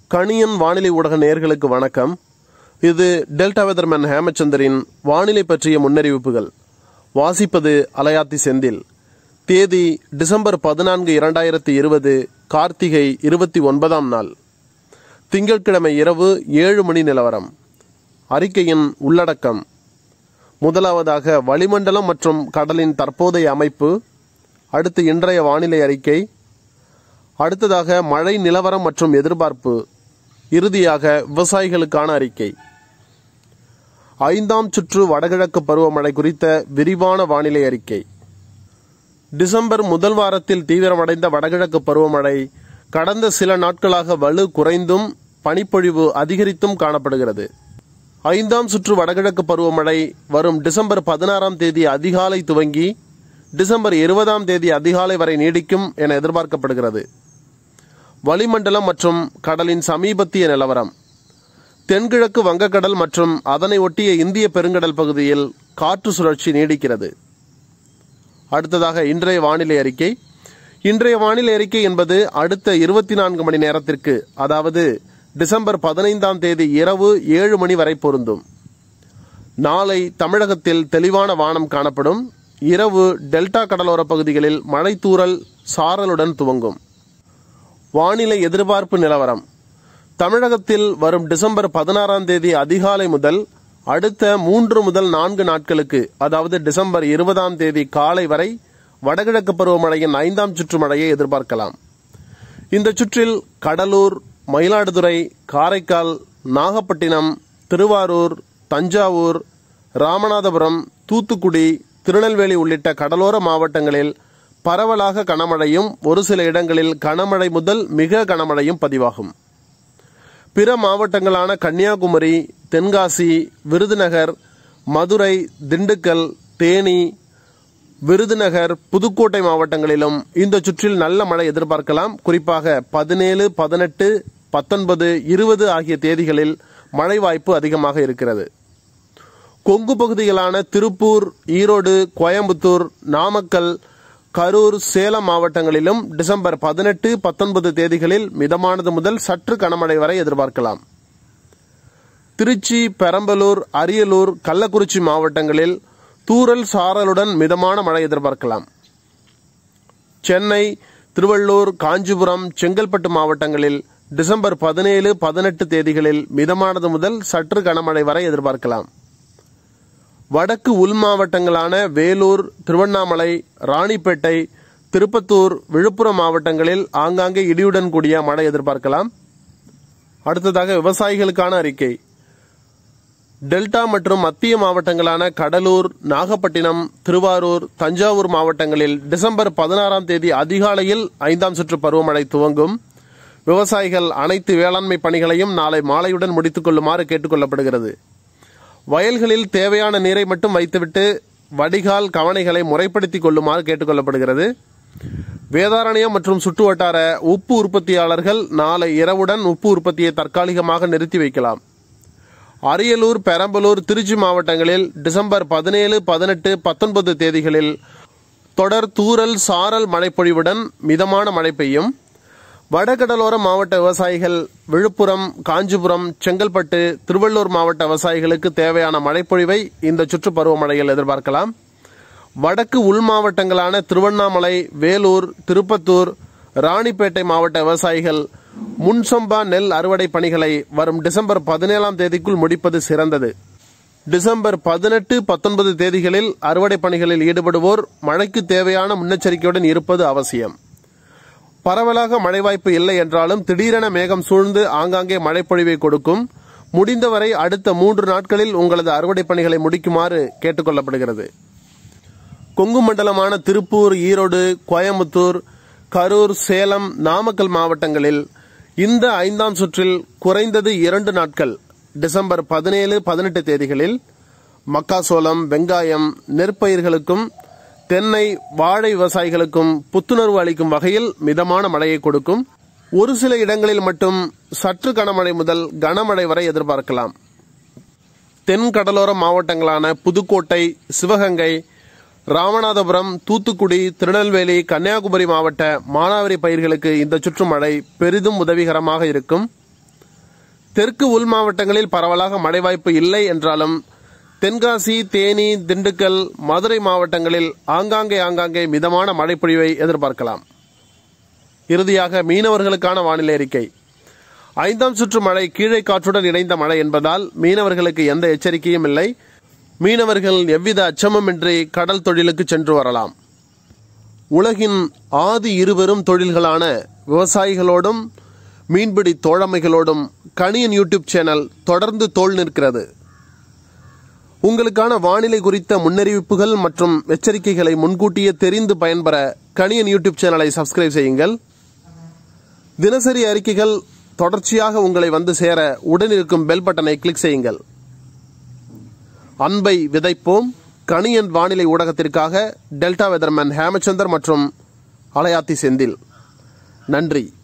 கனியன் வானிலை ஊடக நேயர்களுக்கு வணக்கம். இது டெல்டாவெதர்மேன் ஹேமச்சந்தரின் வானிலை பற்றிய முன்னறிவிப்புகள். வாசிப்பது அலையாத்தி செந்தில். தேதி டிசம்பர் 14, 2020, கார்த்திகை 29ஆம் நாள், திங்கட்கிழமை இரவு 7 மணி நிலவரம். அறிக்கையின் உள்ளடக்கம்: முதலாவதாக வளிமண்டலம் மற்றும் கடலின் தற்போதைய அமைப்பு, அடுத்து இன்றைய வானிலை அறிக்கை, அடுத்ததாக மழை நிலவரம் மற்றும் எதிர்பார்ப்பு, இறுதியாக விவசாயிகளுக்கான அறிக்கை. 5ஆம் சுற்று வடகிழக்கு பருவமழை குறித்த விரிவான வானிலை அறிக்கை. டிசம்பர் முதல் வாரத்தில் தீவிரமடைந்த வடகிழக்கு பருவமழை கடந்த சில நாட்களாக வலு குறைந்தும் பனிப்பொழிவு அதிகரித்தும் காணப்படுகிறது. 5ஆம் சுற்று வடகிழக்கு பருவமழை வரும் டிசம்பர் 16ஆம் தேதி அதிகாலை துவங்கி டிசம்பர் 20ஆம் தேதி அதிகாலை வரை நீடிக்கும் என எதிர்பார்க்கப்படுகிறது. வளிமண்டலம் மற்றும் கடலின் சமீபத்திய நிலவரம்: தென்கிழக்கு வங்கக்கடல் மற்றும் அதனை ஒட்டிய இந்திய பெருங்கடல் பகுதியில் காற்று சுழற்சி நீடிக்கிறது. அடுத்ததாக இன்றைய வானிலை அறிக்கை. இன்றைய வானிலை அறிக்கை என்பது அடுத்த 24 மணி நேரத்திற்கு, அதாவது டிசம்பர் 15ஆம் தேதி இரவு 7 மணி வரை பொருந்தும். நாளை தமிழகத்தில் தெளிவான வானம் காணப்படும். இரவு டெல்டா கடலோர பகுதிகளில் மழைத்தூறல் சாரலுடன் துவங்கும். வானிலை எதிர்பார்ப்பு நிலவரம்: தமிழகத்தில் வரும் டிசம்பர் 16ஆம் தேதி அதிகாலை முதல் அடுத்த 3 முதல் 4 நாட்களுக்கு, அதாவது டிசம்பர் 20ஆம் தேதி காலை வரை வடகிழக்கு பருவமழையின் 5ஆம் சுற்று மழையை எதிர்பார்க்கலாம். இந்த சுற்றில் கடலூர், மயிலாடுதுறை, காரைக்கால், நாகப்பட்டினம், திருவாரூர், தஞ்சாவூர், ராமநாதபுரம், தூத்துக்குடி, திருநெல்வேலி உள்ளிட்ட கடலோர மாவட்டங்களில் பரவலாக கனமழையும் ஒரு சில இடங்களில் கனமழை முதல் மிக கனமழையும் பதிவாகும். பிற மாவட்டங்களான கன்னியாகுமரி, தென்காசி, விருதுநகர், மதுரை, திண்டுக்கல், தேனி, விருதுநகர், புதுக்கோட்டை மாவட்டங்களிலும் இந்த சுற்றில் நல்ல மழை எதிர்பார்க்கலாம். குறிப்பாக 17, 18, 19, 20 ஆகிய தேதிகளில் மழை வாய்ப்பு அதிகமாக இருக்கிறது. கொங்கு பகுதிகளான திருப்பூர், ஈரோடு, கோயம்புத்தூர், நாமக்கல், கரூர், சேலம் மாவட்டங்களிலும் டிசம்பர் 18, 19 தேதிகளில் மிதமானது முதல் சற்று கனமழை வரை எதிர்பார்க்கலாம். திருச்சி, பெரம்பலூர், அரியலூர், கள்ளக்குறிச்சி மாவட்டங்களில் தூறல் சாரலுடன் மிதமான மழை எதிர்பார்க்கலாம். சென்னை, திருவள்ளூர், காஞ்சிபுரம், செங்கல்பட்டு மாவட்டங்களில் டிசம்பர் 17, 18 தேதிகளில் மிதமானது முதல் சற்று கனமழை வரை எதிர்பார்க்கலாம். வடக்கு உள் மாவட்டங்களான வேலூர், திருவண்ணாமலை, ராணிப்பேட்டை, திருப்பத்தூர், விழுப்புரம் மாவட்டங்களில் ஆங்காங்கே இடியுடன் கூடிய மழை எதிர்பார்க்கலாம். அடுத்ததாக விவசாயிகளுக்கான அறிக்கை. டெல்டா மற்றும் மத்திய மாவட்டங்களான கடலூர், நாகப்பட்டினம், திருவாரூர், தஞ்சாவூர் மாவட்டங்களில் டிசம்பர் 16ஆம் தேதி அதிகாலையில் 5ஆம் சுற்று பருவமழை துவங்கும். விவசாயிகள் அனைத்து வேளாண்மை பணிகளையும் நாளை மாலையுடன் முடித்துக் கொள்ளுமாறு கேட்டுக் கொள்ளப்படுகிறது. வயல்களில் தேவையான நீரை மட்டும் வைத்துவிட்டு வடிகால் கவனைகளை முறைப்படுத்திக் கொள்ளுமாறு கேட்டுக் கொள்ளப்படுகிறது. வேதாரண்யம் மற்றும் சுற்று வட்டார உப்பு உற்பத்தியாளர்கள் நாளை இரவுடன் உப்பு உற்பத்தியை தற்காலிகமாக நிறுத்தி வைக்கலாம். அரியலூர், பெரம்பலூர், திருச்சி மாவட்டங்களில் டிசம்பர் 17, 18, 19 தேதிகளில் தொடர் தூறல் சாரல் மழைப்பொழிவுடன் மிதமான மழை பெய்யும். வடகடலோர மாவட்ட விவசாயிகள் விழுப்புரம், காஞ்சிபுரம், செங்கல்பட்டு, திருவள்ளூர் மாவட்ட விவசாயிகளுக்கு தேவையான மழைப்பொழிவை இந்த சுற்று பருவமழையில் எதிர்பார்க்கலாம். வடக்கு உள் மாவட்டங்களான திருவண்ணாமலை, வேலூர், திருப்பத்தூர், ராணிப்பேட்டை மாவட்ட விவசாயிகள் முன்சம்பா நெல் அறுவடை பணிகளை வரும் டிசம்பர் 17ஆம் தேதிக்குள் முடிப்பது சிறந்தது. டிசம்பர் 18, 19 தேதிகளில் அறுவடை பணிகளில் ஈடுபடுவோர் மழைக்கு தேவையான முன்னெச்சரிக்கையுடன் இருப்பது அவசியம். பரவலாக மழை வாய்ப்பு இல்லை என்றாலும் திடீரென மேகம் சூழ்ந்து ஆங்காங்கே மழைப்பொழிவை கொடுக்கும். முடிந்தவரை அடுத்த 3 நாட்களில் உங்களது அறுவடை பணிகளை முடிக்குமாறு கேட்டுக் கொள்ளப்படுகிறது. கொங்கு மண்டலமான திருப்பூர், ஈரோடு, கோயம்புத்தூர், கரூர், சேலம், நாமக்கல் மாவட்டங்களில் இந்த 5ஆம் சுற்றில் குறைந்தது 2 நாட்கள் டிசம்பர் 17, 18 தேதிகளில் மக்காசோளம், வெங்காயம், நெற்பயிர்களுக்கும் தென்னை, வாழை விவசாயிகளுக்கும் புத்துணர்வு அளிக்கும் வகையில் மிதமான மழையை கொடுக்கும். ஒரு சில இடங்களில் மட்டும் சற்று கனமழை முதல் கனமழை வரை எதிர்பார்க்கலாம். தென் கடலோர மாவட்டங்களான புதுக்கோட்டை, சிவகங்கை, ராமநாதபுரம், தூத்துக்குடி, திருநெல்வேலி, கன்னியாகுமரி மாவட்ட மானாவாரி பயிர்களுக்கு இந்த சுற்றுமழை பெரிதும் உதவிகரமாக இருக்கும். தெற்கு உள் மாவட்டங்களில் பரவலாக மழை வாய்ப்பு இல்லை என்றாலும் தென்காசி, தேனி, திண்டுக்கல், மதுரை மாவட்டங்களில் ஆங்காங்கே மிதமான மழைப்பொழிவை எதிர்பார்க்கலாம். இறுதியாக மீனவர்களுக்கான வானிலை அறிக்கை. 5ஆம் சுற்று மழை கீழே காற்றுடன் இணைந்த மழை என்பதால் மீனவர்களுக்கு எந்த எச்சரிக்கையும் இல்லை. மீனவர்கள் எவ்வித அச்சமுமின்றி கடல் தொழிலுக்கு சென்று வரலாம். உலகின் ஆதி இருவரும் தொழில்களான விவசாயிகளோடும் மீன்பிடி தோழமைகளோடும் கணியன் யூடியூப் சேனல் தொடர்ந்து தோள் நிற்கிறது. உங்களுக்கான வானிலை குறித்த முன்னறிவிப்புகள் மற்றும் எச்சரிக்கைகளை முன்கூட்டியே தெரிந்து பயன்பெற கணியன் யூடியூப் சேனலை சப்ஸ்கிரைப் செய்யுங்கள். தினசரி அறிக்கைகள் தொடர்ச்சியாக உங்களை வந்து சேர உடனிருக்கும் பெல் பட்டனை கிளிக் செய்யுங்கள். அன்பை விதைப்போம். கணியன் வானிலை ஊடகத்திற்காக டெல்டா வெதர்மேன் ஹேமச்சந்தர் மற்றும் அலையாத்தி செந்தில். நன்றி.